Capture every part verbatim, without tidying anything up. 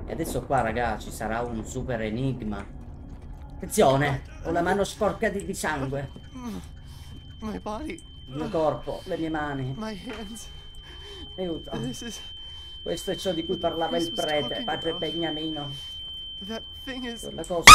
E adesso qua, raga, ci sarà un super enigma. Attenzione, ho la mano sporca di, di sangue. My body. Il mio corpo, le mie mani. My hands. Aiuto. This is Questo è ciò di cui what the parlava il priest was prete, talking padre about. Beniamino. That thing is. Quella cosa.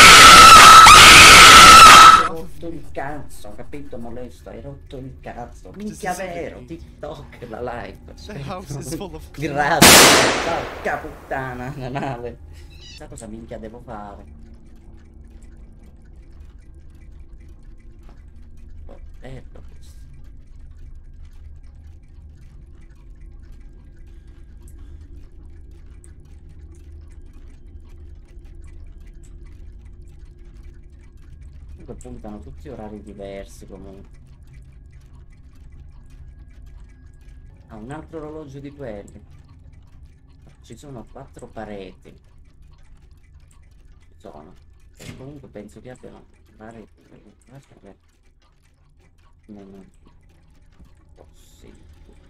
Hai rotto il cazzo, capito, molesto? Hai rotto il cazzo. Minchia vero, TikTok, la live. The house is full of. Grazie, porca puttana, male. Sa cosa minchia devo fare? Oh, bello questo. Comunque puntano tutti orari diversi comunque. Ah, un altro orologio di quelli. Ci sono quattro pareti. Ci sono. E comunque penso che abbiano vari. Non possibile.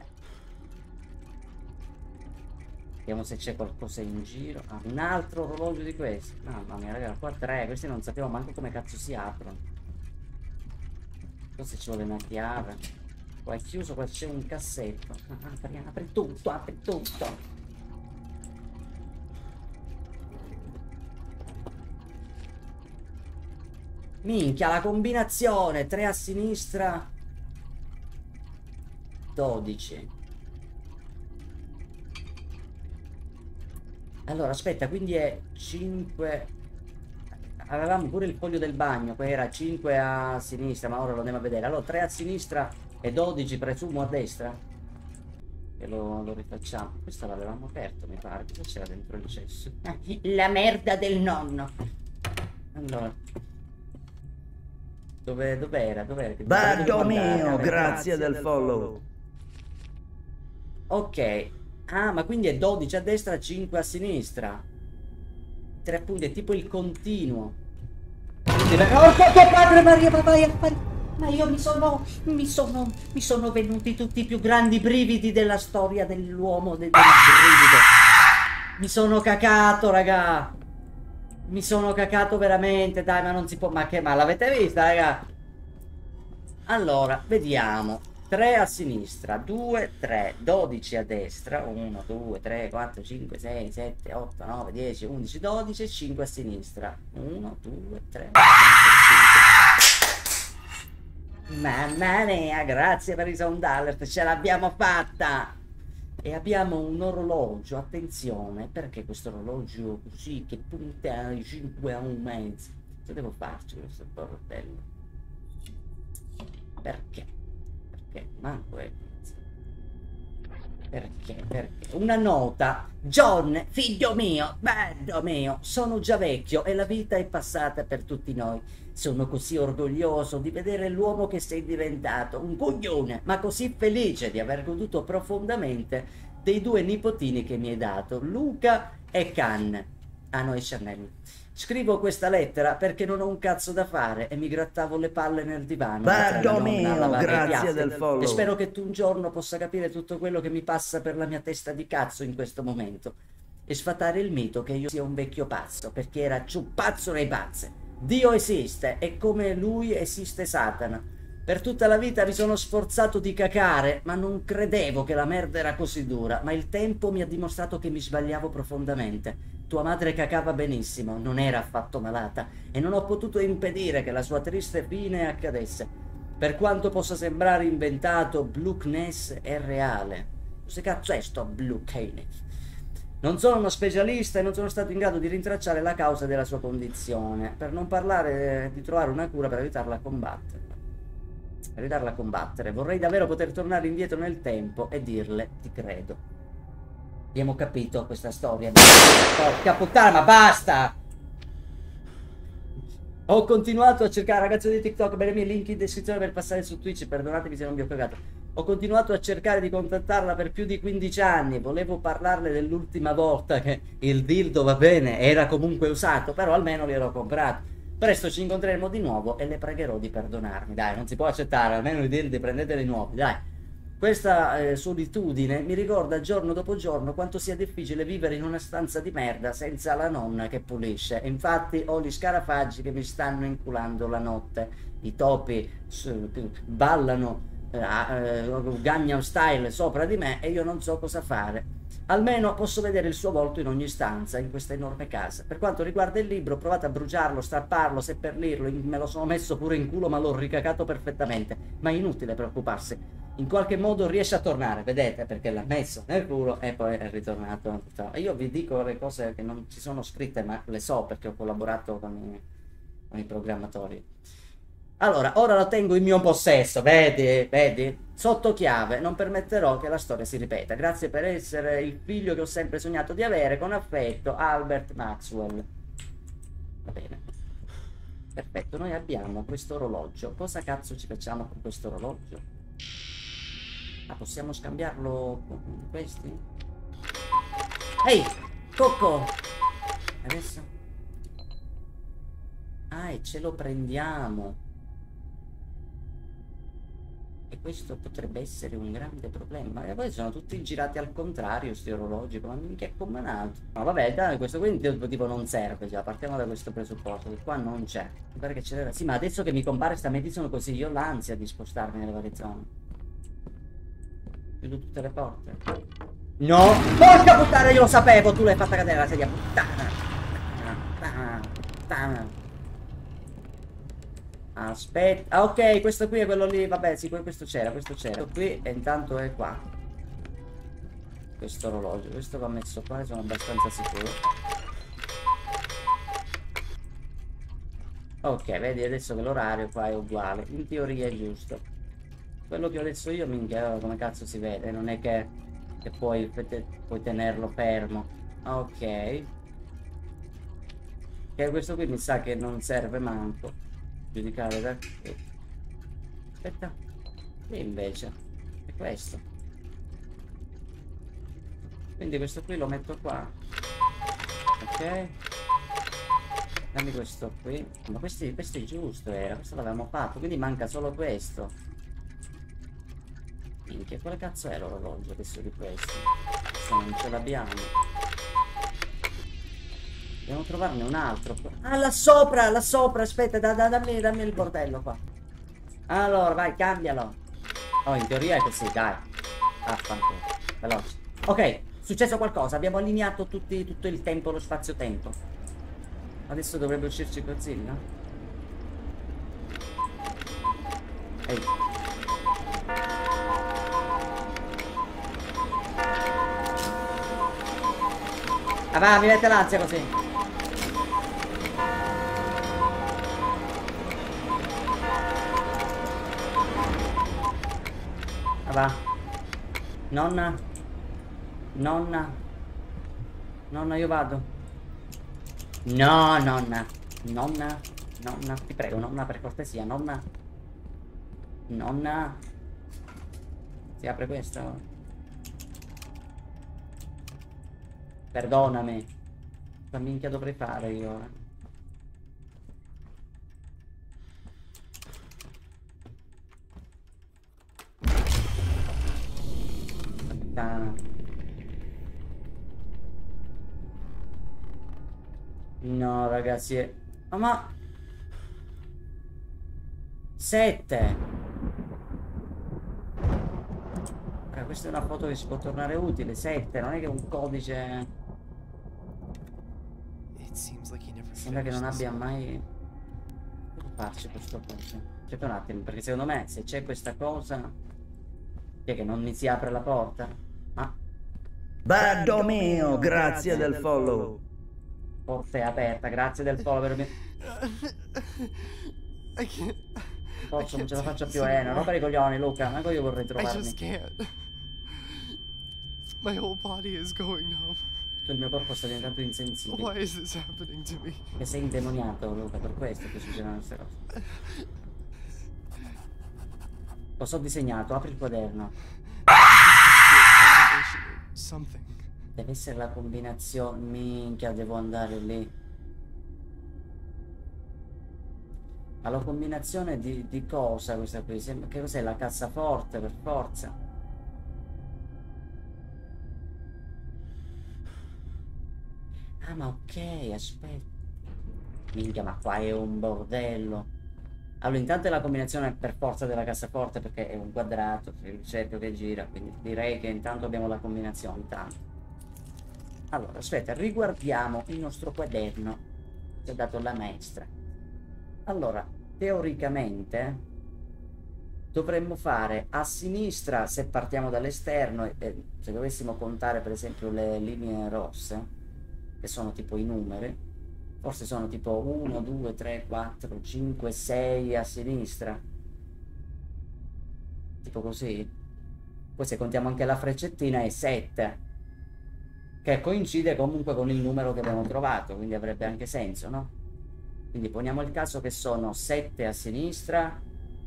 Vediamo se c'è qualcosa in giro. Ah, un altro orologio di questi. Mamma mia, raga, qua tre. Questi non sappiamo manco come cazzo si aprono. Non so se ci vuole una chiave. Qua è chiuso, qua c'è un cassetto. Ah, apri, apri tutto, apri tutto. Minchia, la combinazione. tre a sinistra. dodici. Allora, aspetta, quindi è cinque. Avevamo pure il foglio del bagno, poi era cinque a sinistra, ma ora lo andiamo a vedere. Allora, tre a sinistra e dodici, presumo, a destra. E lo, lo rifacciamo. Questo l'avevamo aperto, mi pare. Cosa c'era dentro il cesso? La merda del nonno. Allora. Dove, dov'era? Dov'era? Bardo mio, grazie del follow. Ok. Ah, ma quindi è dodici a destra, cinque a sinistra. Tre punti, è tipo il continuo. Porca tua padre Maria, ma vai a fare... Ma io mi sono... Mi sono... Mi sono venuti tutti i più grandi brividi della storia dell'uomo, del, del brivido. Mi sono cacato, raga. Mi sono cacato veramente, dai, ma non si può... Ma che... Ma l'avete vista, raga? Allora, vediamo. tre a sinistra, due, tre, dodici a destra, uno, due, tre, quattro, cinque, sei, sette, otto, nove, dieci, undici, dodici, cinque a sinistra, uno, due, tre, quattro, cinque. Mamma mia, grazie per i sound alert, ce l'abbiamo fatta! E abbiamo un orologio, attenzione, perché questo orologio così che punta ai cinque a un mezzo? Cosa devo farci questo bordello? Perché? Perché? Manco è. Perché? Perché? Una nota. John, figlio mio, bello mio, sono già vecchio e la vita è passata per tutti noi. Sono così orgoglioso di vedere l'uomo che sei diventato, un coglione, ma così felice di aver goduto profondamente dei due nipotini che mi hai dato, Luca e Can. Ah no, è Chanel. Scrivo questa lettera perché non ho un cazzo da fare e mi grattavo le palle nel divano. Bardo mio, grazie del follow. E spero che tu un giorno possa capire tutto quello che mi passa per la mia testa di cazzo in questo momento e sfatare il mito che io sia un vecchio pazzo, perché era ciupazzo nei pazze. Dio esiste e come lui esiste Satana. Per tutta la vita mi sono sforzato di cacare, ma non credevo che la merda era così dura, ma il tempo mi ha dimostrato che mi sbagliavo profondamente. Tua madre cacava benissimo, non era affatto malata, e non ho potuto impedire che la sua triste fine accadesse. Per quanto possa sembrare inventato, Blue Kness è reale. Cosa cazzo è sto Blue Kness? Non sono uno specialista e non sono stato in grado di rintracciare la causa della sua condizione, per non parlare di trovare una cura per aiutarla a combattere. Per aiutarla a combattere. Vorrei davvero poter tornare indietro nel tempo e dirle ti credo. Abbiamo capito questa storia. Porca puttana, ma basta! Ho continuato a cercare, ragazzi di TikTok, bene, i miei link in descrizione per passare su Twitch, perdonatemi se non vi ho cagato. Ho continuato a cercare di contattarla per più di quindici anni, volevo parlarle dell'ultima volta che il dildo, va bene, era comunque usato, però almeno gliel'ho comprato. Presto ci incontreremo di nuovo e le pregherò di perdonarmi, dai, non si può accettare, almeno i dildi prendeteli nuovi, dai. Questa eh, solitudine mi ricorda giorno dopo giorno quanto sia difficile vivere in una stanza di merda senza la nonna che pulisce. Infatti ho gli scarafaggi che mi stanno inculando la notte. I topi ballano eh, eh, Gangnam Style sopra di me e io non so cosa fare. Almeno posso vedere il suo volto in ogni stanza in questa enorme casa. Per quanto riguarda il libro, provate a bruciarlo, strapparlo, seppellirlo, me lo sono messo pure in culo ma l'ho ricacato perfettamente. Ma è inutile preoccuparsi. In qualche modo riesce a tornare, vedete, perché l'ha messo nel culo e poi è ritornato. Io vi dico le cose che non ci sono scritte, ma le so perché ho collaborato con i, con i programmatori. Allora, ora lo tengo in mio possesso, vedi, vedi? Sotto chiave, non permetterò che la storia si ripeta. Grazie per essere il figlio che ho sempre sognato di avere, con affetto, Albert Maxwell. Va bene. Perfetto, noi abbiamo questo orologio. Cosa cazzo ci facciamo con questo orologio? Ah, possiamo scambiarlo con questi? Ehi, Cocco! Adesso? Ah, e ce lo prendiamo. E questo potrebbe essere un grande problema. E poi sono tutti girati al contrario, sti orologi, ma mica è combinato. No, vabbè, dai, questo qui tipo non serve già. Partiamo da questo presupposto, che qua non c'è. Mi pare che ce l'era. Sì, ma adesso che mi compare sta Madison così, io ho l'ansia di spostarmi nelle varie zone. Chiudo tutte le porte. No! Porca puttana, io lo sapevo! Tu l'hai fatta cadere la sedia. Puttana! Puttana! Puttana! Aspetta. Ah, ok, questo qui è quello lì. Vabbè, sì, questo c'era, questo c'era. Questo qui e intanto è qua. Questo orologio. Questo va messo qua, sono abbastanza sicuro. Ok, vedi adesso che l'orario qua è uguale. In teoria è giusto. Quello che ho detto io, minchia, come cazzo si vede? Non è che, che puoi, puoi tenerlo fermo. Ok. Che questo qui mi sa che non serve manco. Giudicare da qui. Aspetta. Qui invece. È questo. Quindi questo qui lo metto qua. Ok. Dammi questo qui. Ma questo, questo è giusto, era. Questo l'avevamo fatto. Quindi manca solo questo. Minchia, quale cazzo è l'orologio adesso di questo? Questo non ce l'abbiamo. Dobbiamo trovarne un altro. Ah, là sopra, là sopra, aspetta, da, da, dammi, dammi il bordello qua. Allora, vai, cambialo. Oh, in teoria è così, dai. Affanculo, veloce. Ok, successo qualcosa, abbiamo allineato tutti, tutto il tempo, lo spazio-tempo. Adesso dovrebbe uscirci Godzilla. Ehi. Ah va, mi mette l'ansia così. Ah va. Nonna. Nonna. Nonna, io vado. No, nonna. Nonna. Nonna. Ti prego, nonna, per cortesia, nonna. Nonna. Si apre questo? Perdonami. Cosa minchia dovrei fare io ora? Puttana. No, ragazzi. È... Oh, ma... Sette. Ora, questa è una foto che si può tornare utile. Sette, non è che un codice... Sembra che non abbia mai... Cosa farci questo coso? Aspetta un attimo, perché secondo me se c'è questa cosa... Chi è che non mi si apre la porta? Ah. Bardo mio, grazie del follow. Porta è aperta, grazie del follow per me. Posso, non ce la faccio più, eh, non rompere i coglioni, Luca, anche io vorrei trovarmi. My whole body is going numb. Il mio corpo sta diventando insensibile. Why is this happening to me? Che sei indemoniato, Luca, per questo che succedono queste cose. Lo so disegnato, apri il quaderno. Deve essere la combinazione. Minchia, devo andare lì. Ma la combinazione di, di cosa questa qui? Che cos'è? La cassaforte, per forza. Ah, ma ok, aspetta. Minchia, ma qua è un bordello. Allora, intanto è la combinazione per forza della cassaforte, perché è un quadrato, c'è il cerchio che gira, quindi direi che intanto abbiamo la combinazione, intanto. Allora, aspetta, riguardiamo il nostro quaderno che ha dato la maestra. Allora, teoricamente dovremmo fare a sinistra, se partiamo dall'esterno, e se dovessimo contare per esempio le linee rosse, che sono tipo i numeri, forse sono tipo uno, due, tre, quattro, cinque, sei a sinistra, tipo così. Poi se contiamo anche la freccettina è sette, che coincide comunque con il numero che abbiamo trovato, quindi avrebbe anche senso, no? Quindi poniamo il caso che sono sette a sinistra,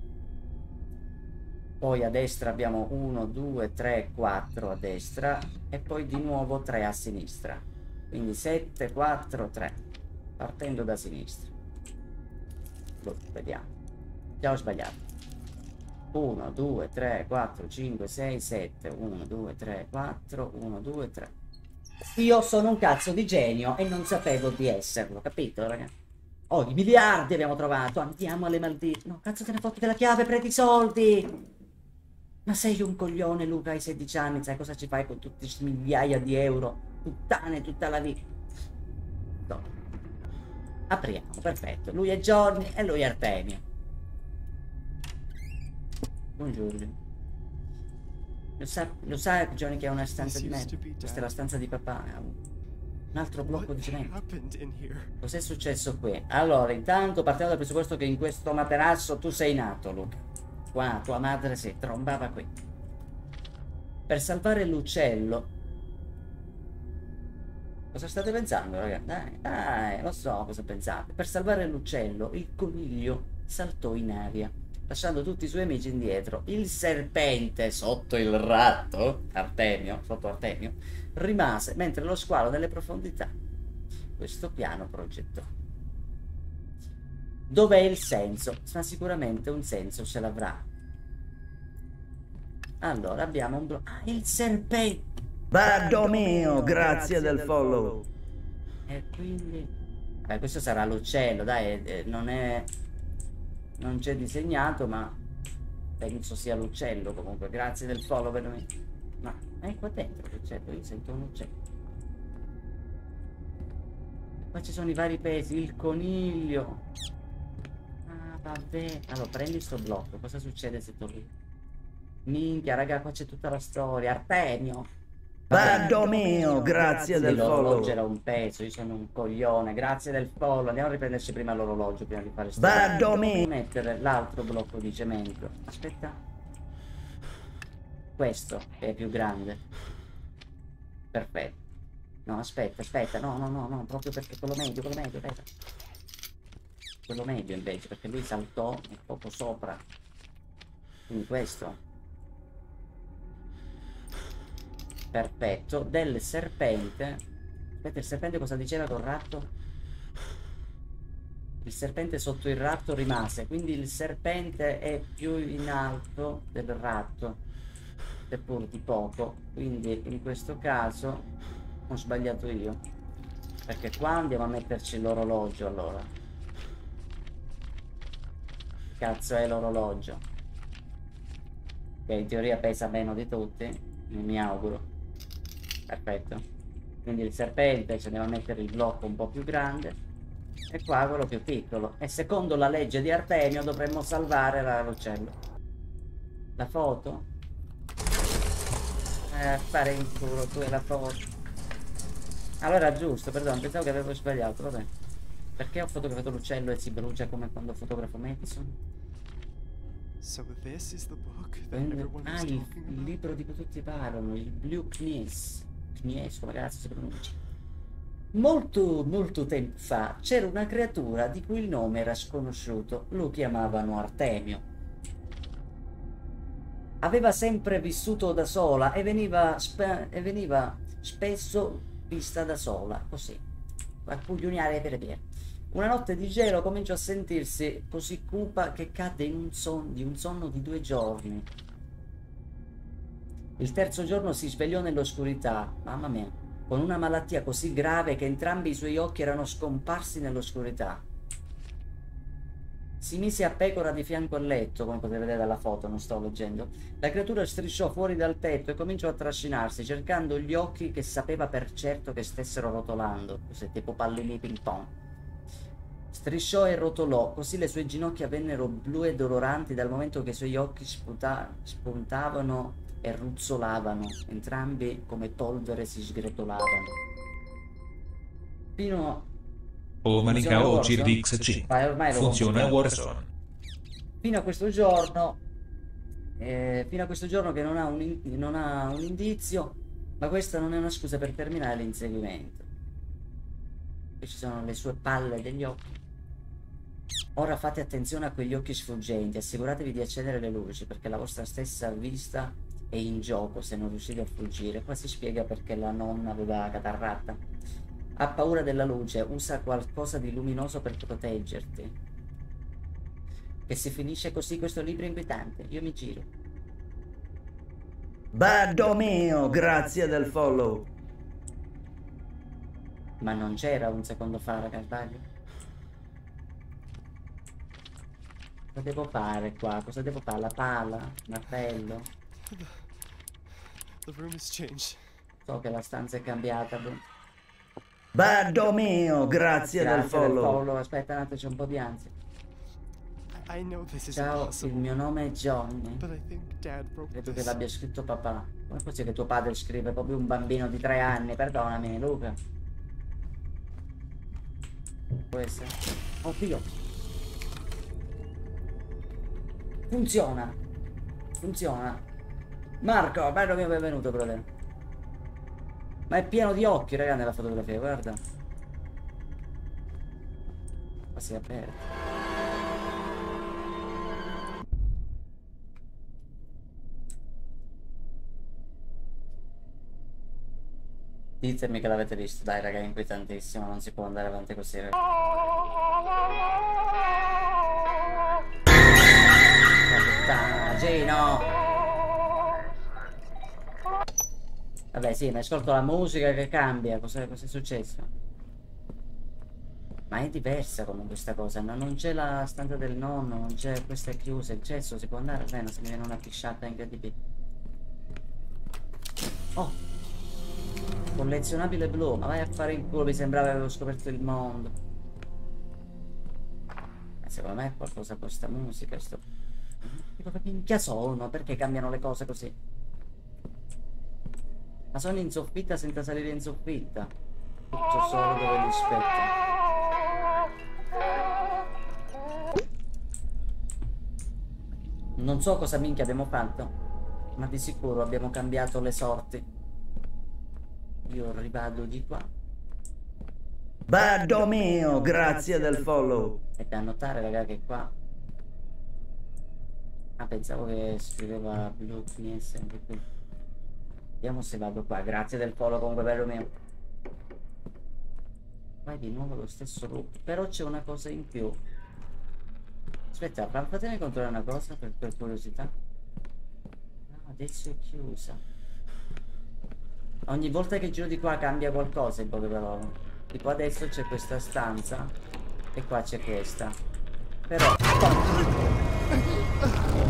poi a destra abbiamo uno, due, tre, quattro a destra e poi di nuovo tre a sinistra. Quindi sette, quattro, tre, partendo da sinistra. Boh, vediamo. Già ho sbagliato. uno, due, tre, quattro, cinque, sei, sette. uno, due, tre, quattro, uno, due, tre. Io sono un cazzo di genio e non sapevo di esserlo, capito, ragazzi? Oh, i miliardi abbiamo trovato. Andiamo alle Maldive. No, cazzo te ne fotti della chiave, prendi i soldi. Ma sei un coglione, Luca, hai sedici anni, sai cosa ci fai con tutti questi migliaia di euro? Puttane tutta la vita. No. Apriamo, perfetto. Lui è Johnny e lui è Artemio. Buongiorno. Lo sa, lo sa Johnny che ha una stanza di me? Questa è la stanza di papà. Un altro blocco di cemento. Cos'è successo qui? Allora, intanto partiamo dal presupposto che in questo materasso tu sei nato, Luca. Qua tua madre si trombava qui. Per salvare l'uccello. Cosa state pensando, ragazzi? Dai, dai, lo so cosa pensate. Per salvare l'uccello, il coniglio saltò in aria, lasciando tutti i suoi amici indietro. Il serpente, sotto il ratto, Artemio, sotto Artemio, rimase, mentre lo squalo nelle profondità. Questo piano progettò. Dov'è il senso? Ma sicuramente un senso ce l'avrà. Allora abbiamo un blocco. Ah, il serpente! Bardomeo, grazie del follow. E quindi... Beh, questo sarà l'uccello, dai, eh, non è... Non c'è disegnato, ma... penso sia l'uccello comunque. Grazie del follow per me. Ma è qua dentro l'uccello, io sento un uccello. Qua ci sono i vari pesi, il coniglio. Ah, vabbè. Allora, prendi sto blocco, cosa succede se torni? Minchia, raga, qua c'è tutta la storia. Artemio! Bardomeo, grazie del follow. L'orologio era un peso, io sono un coglione. Grazie del follow. Andiamo a riprenderci prima l'orologio prima di fare sto. Bardomeo. Mettere l'altro blocco di cemento. Aspetta. Questo è più grande. Perfetto. No, aspetta, aspetta. No, no, no, no. Proprio perché quello medio, quello medio, aspetta. Quello medio invece, perché lui saltò un poco sopra. Quindi questo. Perfetto. Del serpente. Aspetta, il serpente cosa diceva col ratto? Il serpente sotto il ratto rimase, quindi il serpente è più in alto del ratto, seppur di poco. Quindi in questo caso ho sbagliato io, perché qua andiamo a metterci l'orologio. Allora, cazzo è l'orologio? Che in teoria pesa meno di tutti, mi auguro. Perfetto. Quindi il serpente ci andiamo a mettere il blocco un po' più grande e qua quello più piccolo. E secondo la legge di Artemio dovremmo salvare l'uccello. La foto? Eh, fare in culo tu e la foto. Allora giusto, perdono, pensavo che avevo sbagliato, vabbè. Perché ho fotografato l'uccello e si brucia come quando fotografo Madison? So this is the book that Quindi, everyone ah, is il, talking il about? libro di cui tutti parlano, il Blue Knies. Knies, come cazzo si pronuncia? Molto, molto tempo fa c'era una creatura di cui il nome era sconosciuto. Lo chiamavano Artemio. Aveva sempre vissuto da sola e veniva, spe e veniva spesso vista da sola, così, a pugnare per via. Una notte di gelo cominciò a sentirsi così cupa che cadde in un sonno di un sonno di due giorni. Il terzo giorno si svegliò nell'oscurità, mamma mia, con una malattia così grave che entrambi i suoi occhi erano scomparsi nell'oscurità. Si mise a pecora di fianco al letto, come potete vedere dalla foto, non sto leggendo. La creatura strisciò fuori dal tetto e cominciò a trascinarsi, cercando gli occhi che sapeva per certo che stessero rotolando, così tipo pallini ping pong. Strisciò e rotolò, così le sue ginocchia vennero blu e doloranti dal momento che i suoi occhi sputa spuntavano e ruzzolavano, entrambi come polvere si sgretolavano. Fino Omanica o G D X C. Vai, ormai lo Funziona compro. Warzone. Fino a questo giorno, eh, fino a questo giorno che non ha, un in non ha un indizio, ma questa non è una scusa per terminare l'inseguimento. Qui ci sono le sue palle degli occhi. Ora fate attenzione a quegli occhi sfuggenti, assicuratevi di accendere le luci perché la vostra stessa vista è in gioco se non riuscite a fuggire. Qua si spiega perché la nonna aveva catarrata. Ha paura della luce, usa qualcosa di luminoso per proteggerti. Che se finisce così questo libro è inquietante, io mi giro. Bardomeo, grazie del follow. Ma non c'era un secondo fa, raga, sbaglio? Cosa devo fare qua? Cosa devo fare? La pala? Martello? The room has changed. So che la stanza è cambiata. Bardomeo, grazie, Grazie del del follow. follow. Aspetta un attimo, c'è un po' di ansia. I, I know this is Ciao, il impossible, mio nome è Johnny. but I think Dad wrote Credo che this. l'abbia scritto papà. Come è possibile che tuo padre scrive proprio un bambino di tre anni? Perdonami, Luca. Può essere. Oddio. Funziona. Funziona. Marco, bello mio, benvenuto, brother. Ma è pieno di occhi, raga, nella fotografia, guarda. Qua si è aperto. Ditemi che l'avete visto, dai raga, è inquietantissimo, non si può andare avanti così, raga. Puttana, Gino! Vabbè sì, mi ascolto la musica che cambia, cosa, cosa è successo? Ma è diversa comunque questa cosa, no? Non c'è la stanza del nonno, non c'è, questa è chiusa, il cesso si può andare, bene, se mi viene una pisciata incredibile. Oh! Collezionabile blu, ma vai a fare il culo, mi sembrava che avevo scoperto il mondo. Eh, secondo me è qualcosa con questa musica, sto... Dico, che minchia sono? Perché cambiano le cose così? Ma sono in soffitta senza salire in soffitta. Tutto solo dove li spetta. Non so cosa minchia abbiamo fatto, ma di sicuro abbiamo cambiato le sorti. Io rivado di qua. Bardomeo, grazie del follow. E da notare, raga, che qua... Ah, pensavo che scriveva Blue Knies anche qui. Vediamo se vado qua. Grazie del follow, comunque, bello mio. Vai di nuovo lo stesso loop. Però c'è una cosa in più. Aspetta, fatemi controllare una cosa per, per curiosità. No, adesso è chiusa. Ogni volta che giro di qua cambia qualcosa in poche parole. Tipo adesso c'è questa stanza e qua c'è questa. Però...